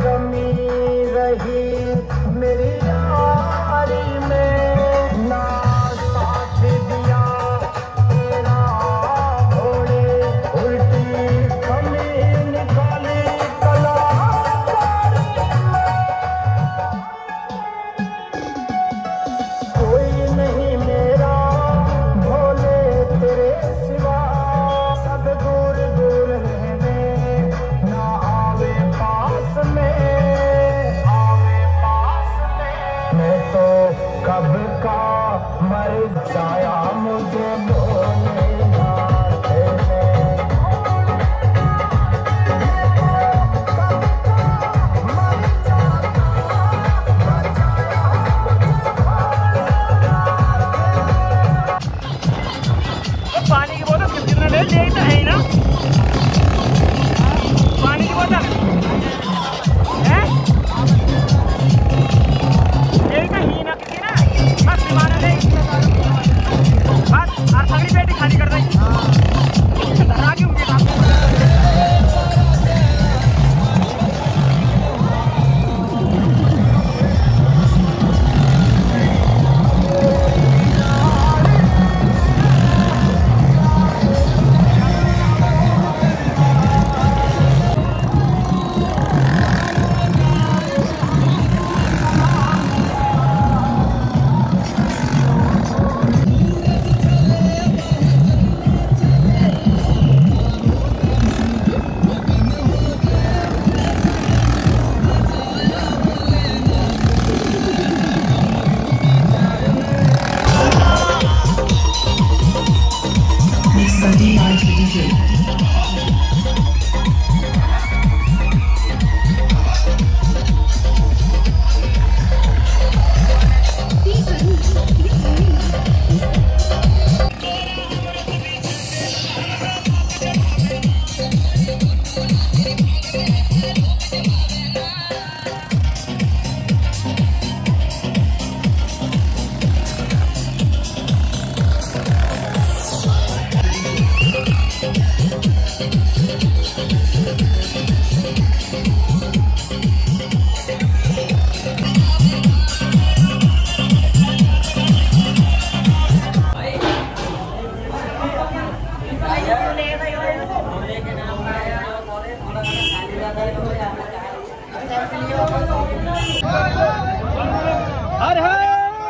कमी रही मेरी यारी में, ना साथ दिया तेरा भोले, उल्टी कमी निकाली कलाकारी में। कोई नहीं मेरा भोले तेरे सिवा, सब दूर दूर रहने, ना आवे पास में, आवे पास में। मैं तो कब का मर जाया, मुझे भोले ना देने। पानी की बोतल कितना ले तो है ना, पानी की बोतल है यही तो ही ना किसी ना, बस विमाना ले बस और सगली पेटी खाली कर दी धरा क्यों मुझे हर हर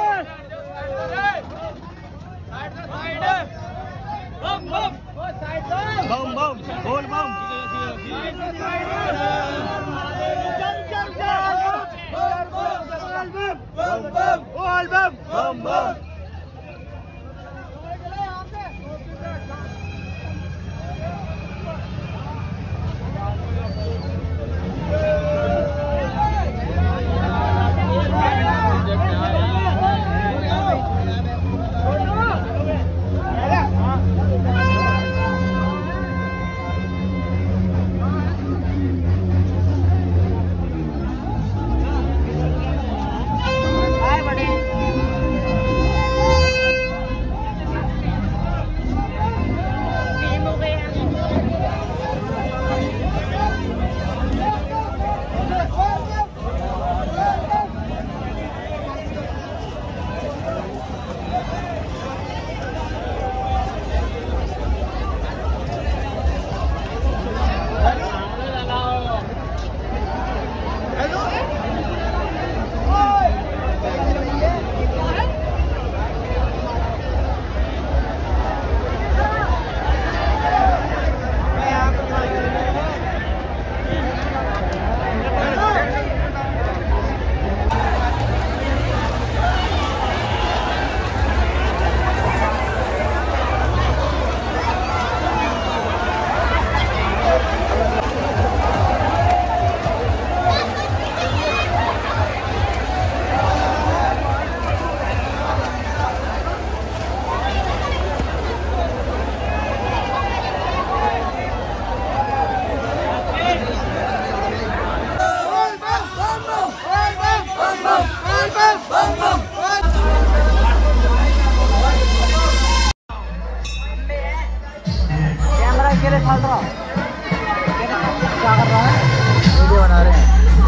बम बम बम बम बोल बम बोल बम बम बम। कैमरा अकेले चल रहा क्या कर रहा है? वीडियो बना रहे हैं।